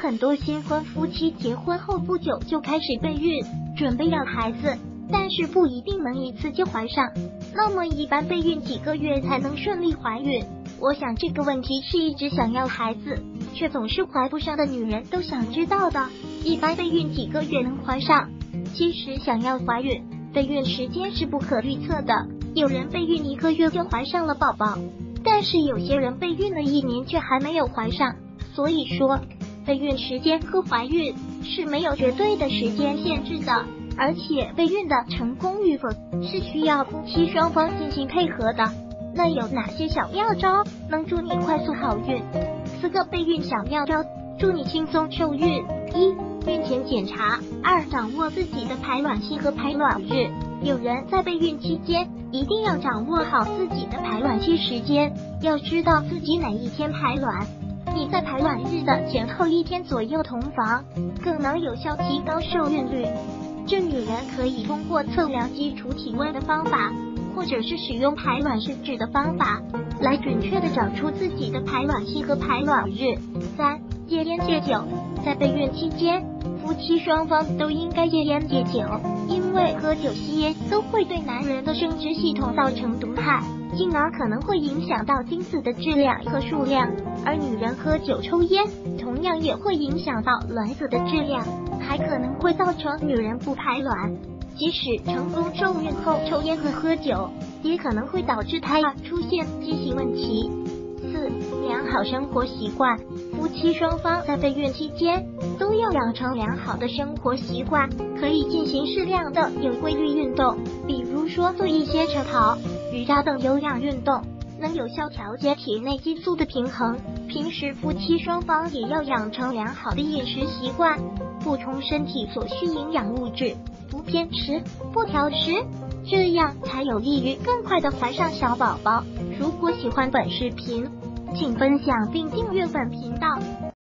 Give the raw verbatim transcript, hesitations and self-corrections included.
很多新婚夫妻结婚后不久就开始备孕，准备要孩子，但是不一定能一次就怀上。那么一般备孕几个月才能顺利怀孕？我想这个问题是一直想要孩子却总是怀不上的女人都想知道的。一般备孕几个月能怀上？其实想要怀孕，备孕时间是不可预测的，有人备孕一个月就怀上了宝宝，但是有些人备孕了一年却还没有怀上。所以说备孕时间和怀孕是没有绝对的时间限制的，而且备孕的成功与否是需要夫妻双方进行配合的。那有哪些小妙招能助你快速好孕？四个备孕小妙招助你轻松受孕。一、孕前检查。二、掌握自己的排卵期和排卵日。有人在备孕期间一定要掌握好自己的排卵期时间，要知道自己哪一天排卵，你在排卵日的前后一天左右同房，更能有效提高受孕率。这女人可以通过测量基础体温的方法，或者是使用排卵试纸的方法，来准确的找出自己的排卵期和排卵日。三、戒烟戒酒。在备孕期间，夫妻双方都应该戒烟戒酒，因为喝酒吸烟都会对男人的生殖系统造成毒害，进而可能会影响到精子的质量和数量。而女人喝酒抽烟同样也会影响到卵子的质量，还可能会造成女人不排卵。即使成功受孕后抽烟和喝酒，也可能会导致胎儿出现畸形问题。四、良好生活习惯。夫妻双方在备孕期间都要养成良好的生活习惯，可以进行适量的有规律运动，比如说做一些晨跑、瑜伽等有氧运动，能有效调节体内激素的平衡。平时夫妻双方也要养成良好的饮食习惯，补充身体所需营养物质，不偏食、不挑食，这样才有利于更快的怀上小宝宝。如果喜欢本视频，请分享并订阅本频道。